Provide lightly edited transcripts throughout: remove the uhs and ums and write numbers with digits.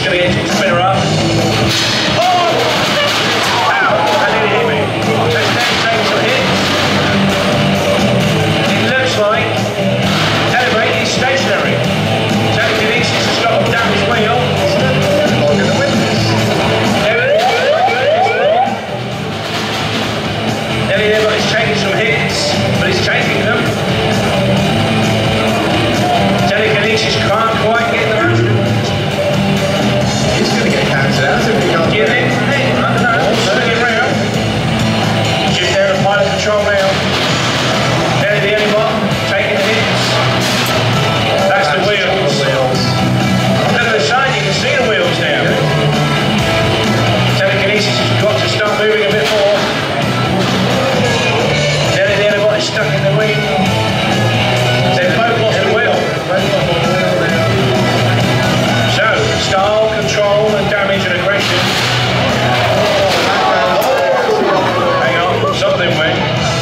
She's going to get to spin her up. Oh! Ow, that didn't hit me. Let's then take some hits. It looks like Elevate is stationary. Telekinesis has got him down his wheel. Everybody's taking some hits, but he's taking them. Telekinesis can't quite get the most. He's going to get counted out if he can't. Do you think? Hey, I don't know. Turning round. Just there to pilot control now. There the only one taking the hits. That's the wheels. Look at the side, you can see the wheels now. Telekinesis has got to start moving a bit more. Stuck in the wing. They've both lost the wheel. So, style, control, and damage and aggression. Hang on, something went.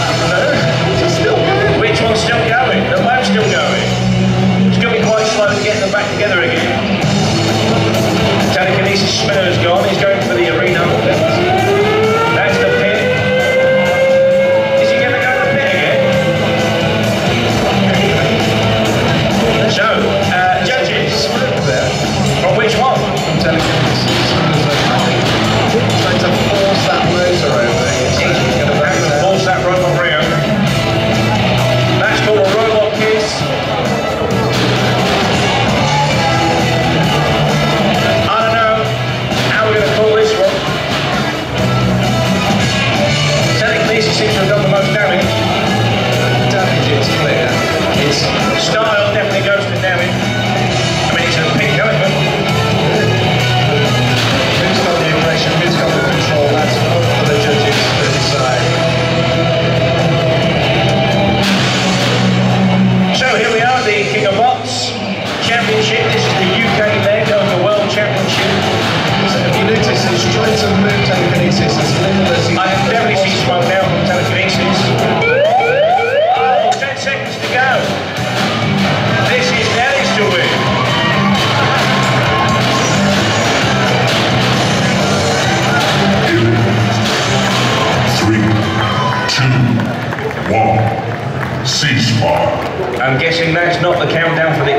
Which one's still going? The boat's still going. It's going to be quite slow to get them back together again. Telekinesis spinner's gone. He's going for the arena. That's the pit. So, judges, from which one? Telekinesis. Trying to force that motor over. He's going to have to force that robot round. That's called a robot kiss. I don't know how we're going to call this one. Telekinesis seems to have done the most damage. Damage is clear. It's style definitely goes to damage. I mean, it's a pink element. Who's got the aggression? Who's got the control? That's up for the judges to decide. So here we are, the King of Bots Championship. This is the UK leg of the World Championship. So if you notice, his joints have moved telekinesis as little as he... I can definitely see smoke now from telekinesis. 10 seconds to go. This is Nelly's to win. Three, two, one, ceasefire. I'm guessing that's not the countdown for the